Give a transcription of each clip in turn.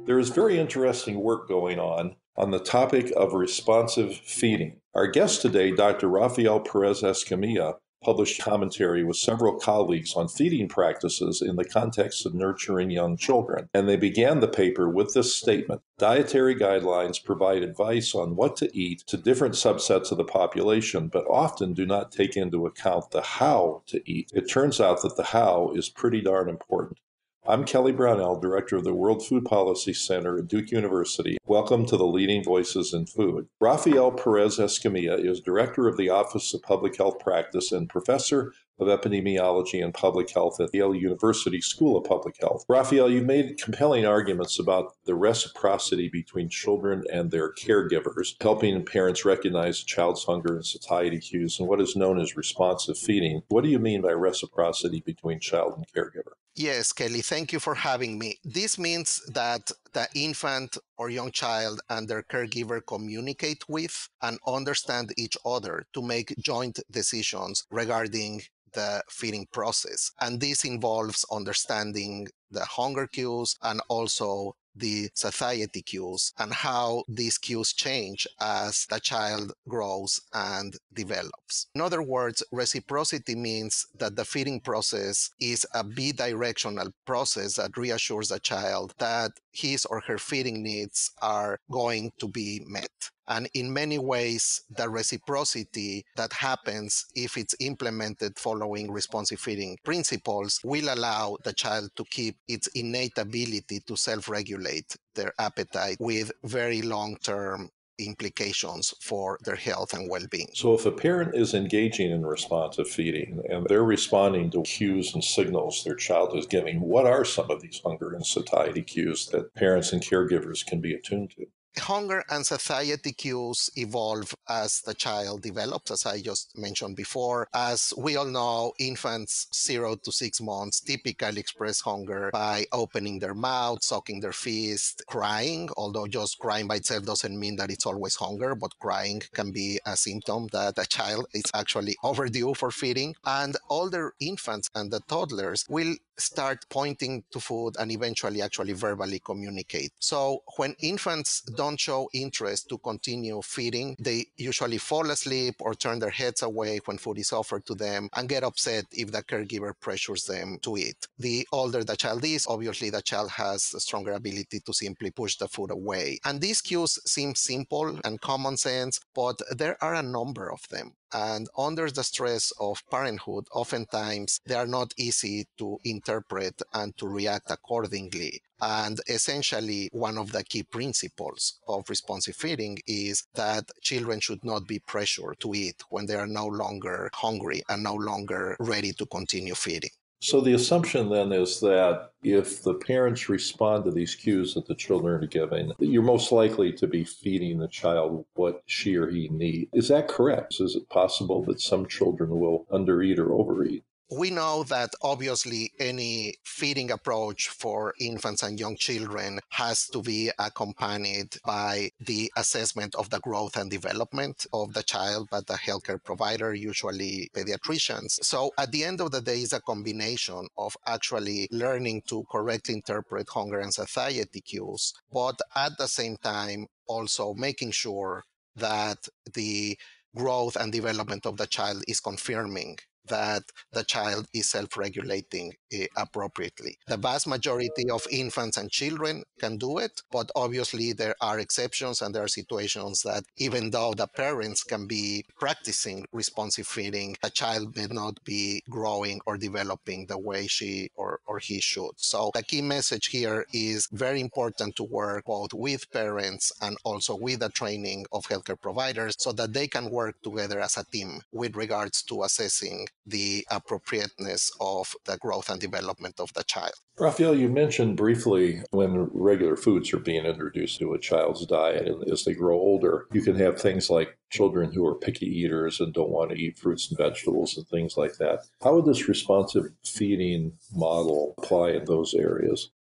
There is very interesting work going on the topic of responsive feeding. Our guest today, Dr. Rafael Perez-Escamilla, published commentary with several colleagues on feeding practices in the context of nurturing young children. And they began the paper with this statement: dietary guidelines provide advice on what to eat to different subsets of the population, but often do not take into account the how to eat. It turns out that the how is pretty darn important. I'm Kelly Brownell, Director of the World Food Policy Center at Duke University. Welcome to the Leading Voices in Food. Rafael Perez-Escamilla is Director of the Office of Public Health Practice and Professor of Epidemiology and Public Health at Yale University School of Public Health. Rafael, you've made compelling arguments about the reciprocity between children and their caregivers, helping parents recognize a child's hunger and satiety cues and what is known as responsive feeding. What do you mean by reciprocity between child and caregiver? Yes, Kelly, thank you for having me. This means that the infant or young child and their caregiver communicate with and understand each other to make joint decisions regarding the feeding process. And this involves understanding the hunger cues and also the satiety cues and how these cues change as the child grows and develops. In other words, reciprocity means that the feeding process is a bidirectional process that reassures the child that his or her feeding needs are going to be met. And in many ways, the reciprocity that happens if it's implemented following responsive feeding principles will allow the child to keep its innate ability to self-regulate their appetite with very long-term implications for their health and well-being. So if a parent is engaging in responsive feeding and they're responding to cues and signals their child is giving, what are some of these hunger and satiety cues that parents and caregivers can be attuned to? Hunger and satiety cues evolve as the child develops, as I just mentioned before. As we all know, infants 0 to 6 months typically express hunger by opening their mouth, sucking their fist, crying, although just crying by itself doesn't mean that it's always hunger, but crying can be a symptom that a child is actually overdue for feeding. And older infants and the toddlers will start pointing to food and eventually actually verbally communicate. So when infants don't show interest to continue feeding, they usually fall asleep or turn their heads away when food is offered to them and get upset if the caregiver pressures them to eat. The older the child is, obviously the child has a stronger ability to simply push the food away. And these cues seem simple and common sense, but there are a number of them. And under the stress of parenthood, oftentimes they are not easy to interpret and to react accordingly. And essentially, one of the key principles of responsive feeding is that children should not be pressured to eat when they are no longer hungry and no longer ready to continue feeding. So the assumption then is that if the parents respond to these cues that the children are giving, you're most likely to be feeding the child what she or he needs. Is that correct? Is it possible that some children will undereat or overeat? We know that obviously any feeding approach for infants and young children has to be accompanied by the assessment of the growth and development of the child by the healthcare provider, usually pediatricians. So at the end of the day, it's a combination of actually learning to correctly interpret hunger and satiety cues, but at the same time, also making sure that the growth and development of the child is confirming that the child is self-regulating appropriately. The vast majority of infants and children can do it, but obviously there are exceptions and there are situations that even though the parents can be practicing responsive feeding, a child may not be growing or developing the way she or he should. So the key message here is very important to work both with parents and also with the training of healthcare providers so that they can work together as a team with regards to assessing the appropriateness of the growth and development of the child. Rafael, you mentioned briefly when regular foods are being introduced to a child's diet, and as they grow older, you can have things like children who are picky eaters and don't want to eat fruits and vegetables and things like that. How would this responsive feeding model apply in those areas?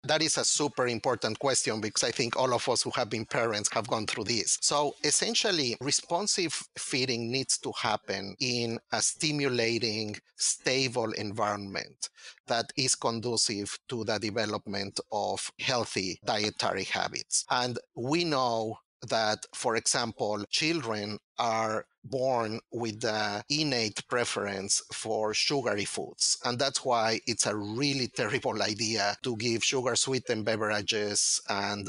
That is a super important question because I think all of us who have been parents have gone through this. So essentially, responsive feeding needs to happen in a stimulating, stable environment that is conducive to the development of healthy dietary habits. And we know that, for example, children are born with the innate preference for sugary foods. And that's why it's a really terrible idea to give sugar sweetened beverages and,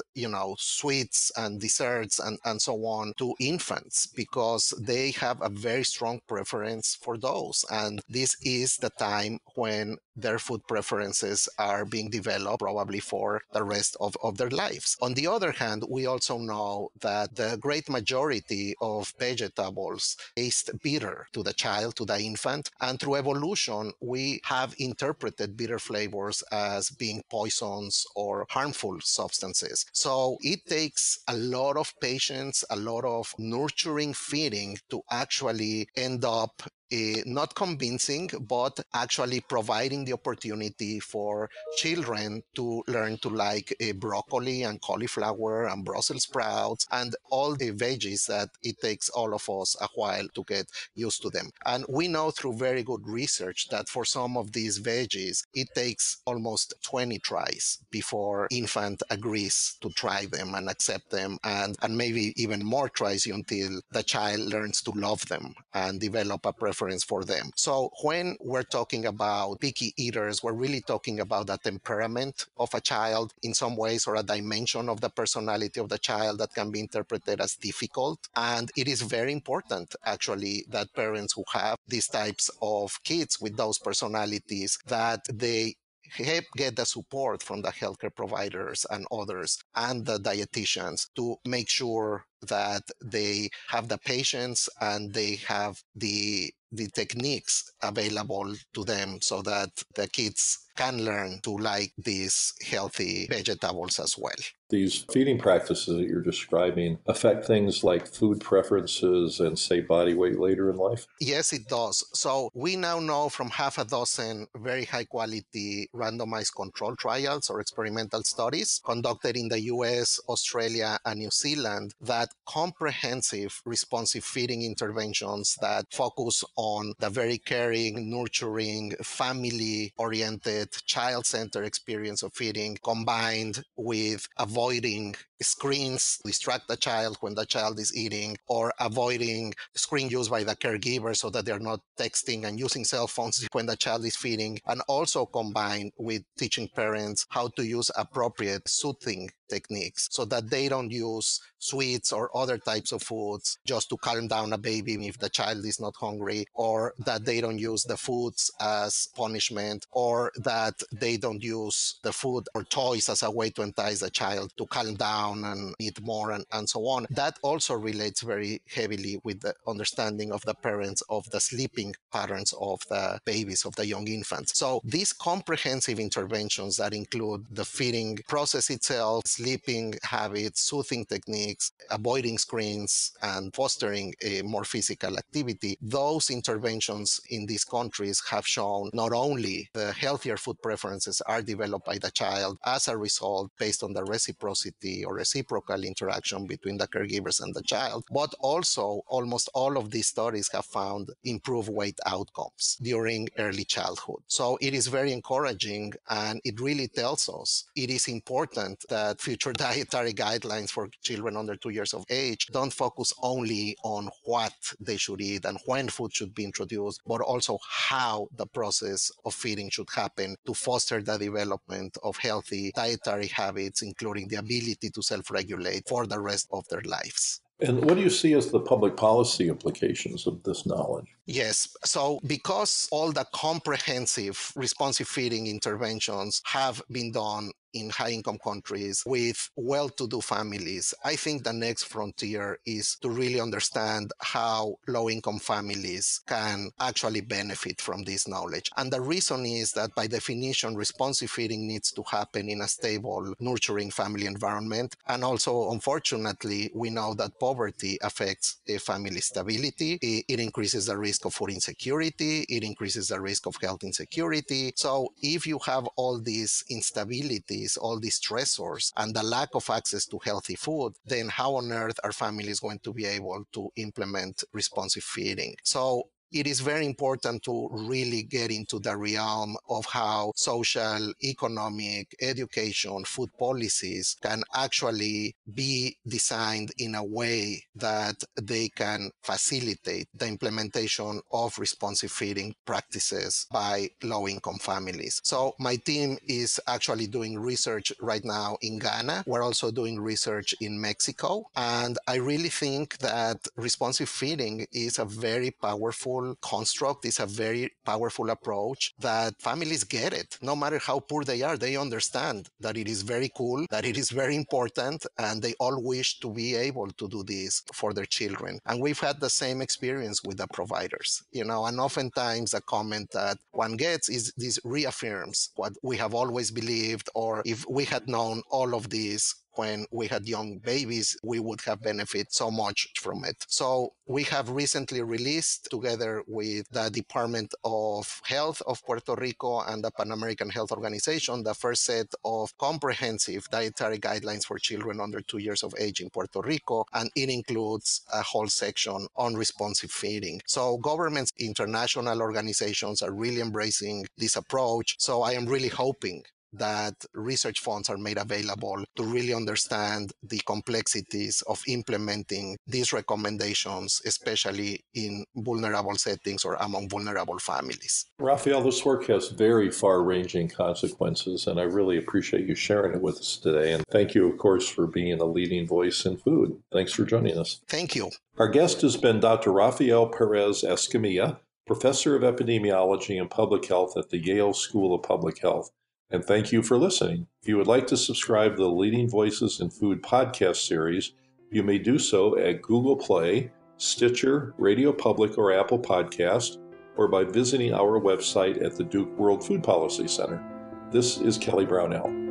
sweets and desserts and so on to infants because they have a very strong preference for those. And this is the time when their food preferences are being developed probably for the rest of their lives. On the other hand, we also know that the great majority of vegetables taste bitter to the child, to the infant. And through evolution, we have interpreted bitter flavors as being poisons or harmful substances. So it takes a lot of patience, a lot of nurturing feeding to actually end up not convincing, but actually providing the opportunity for children to learn to like broccoli and cauliflower and Brussels sprouts and all the veggies that it takes all of us a while to get used to them. And we know through very good research that for some of these veggies, it takes almost 20 tries before infant agrees to try them and accept them, and maybe even more tries until the child learns to love them and develop a preference for them. So when we're talking about picky eaters, we're really talking about the temperament of a child in some ways, or a dimension of the personality of the child that can be interpreted as difficult. And it is very important, actually, that parents who have these types of kids with those personalities, that they get the support from the healthcare providers and others and the dietitians to make sure that they have the patience and they have the techniques available to them so that the kids can learn to like these healthy vegetables as well. These feeding practices that you're describing affect things like food preferences and, say, body weight later in life? Yes, it does. So we now know from half a dozen very high quality randomized control trials or experimental studies conducted in the US, Australia, and New Zealand that comprehensive responsive feeding interventions that focus on the very caring, nurturing, family oriented, child centered experience of feeding combined with avoiding screens to distract the child when the child is eating, or avoiding screen use by the caregiver so that they're not texting and using cell phones when the child is feeding, and also combined with teaching parents how to use appropriate soothing techniques so that they don't use sweets or other types of foods just to calm down a baby if the child is not hungry, or that they don't use the foods as punishment, or that they don't use the food or toys as a way to entice the child to calm down and eat more and so on. That also relates very heavily with the understanding of the parents of the sleeping patterns of the babies, of the young infants. So these comprehensive interventions that include the feeding process itself, sleeping habits, soothing techniques, avoiding screens, and fostering a more physical activity, those interventions in these countries have shown not only the healthier food preferences are developed by the child as a result based on the reciprocity or reciprocal interaction between the caregivers and the child, but also almost all of these studies have found improved weight outcomes during early childhood. So it is very encouraging, and it really tells us it is important that future dietary guidelines for children under 2 years of age don't focus only on what they should eat and when food should be introduced, but also how the process of feeding should happen to foster the development of healthy dietary habits, including the ability to self-regulate for the rest of their lives. And what do you see as the public policy implications of this knowledge? Yes. So because all the comprehensive responsive feeding interventions have been done in high-income countries with well-to-do families, I think the next frontier is to really understand how low-income families can actually benefit from this knowledge. And the reason is that by definition, responsive feeding needs to happen in a stable, nurturing family environment. And also, unfortunately, we know that poverty affects family stability. It increases the risk of food insecurity. It increases the risk of health insecurity. So if you have all these instabilities families all these stressors and the lack of access to healthy food, then how on earth are families going to be able to implement responsive feeding? So it is very important to really get into the realm of how social, economic, education, food policies can actually be designed in a way that they can facilitate the implementation of responsive feeding practices by low-income families. So my team is actually doing research right now in Ghana. We're also doing research in Mexico. And I really think that responsive feeding is a very powerful construct, is a very powerful approach that families get it. No matter how poor they are, they understand that it is very cool, that it is very important, and they all wish to be able to do this for their children. And we've had the same experience with the providers, and oftentimes a comment that one gets is this reaffirms what we have always believed, or if we had known all of this when we had young babies, we would have benefited so much from it. So we have recently released, together with the Department of Health of Puerto Rico and the Pan American Health Organization, the first set of comprehensive dietary guidelines for children under 2 years of age in Puerto Rico, and it includes a whole section on responsive feeding. So governments, international organizations are really embracing this approach. So I am really hoping that research funds are made available to really understand the complexities of implementing these recommendations, especially in vulnerable settings or among vulnerable families. Rafael, this work has very far-ranging consequences, and I really appreciate you sharing it with us today. And thank you, of course, for being a leading voice in food. Thanks for joining us. Thank you. Our guest has been Dr. Rafael Perez-Escamilla, Professor of Epidemiology and Public Health at the Yale School of Public Health. And thank you for listening. If you would like to subscribe to the Leading Voices in Food podcast series, you may do so at Google Play, Stitcher, Radio Public, or Apple Podcast, or by visiting our website at the Duke World Food Policy Center. This is Kelly Brownell.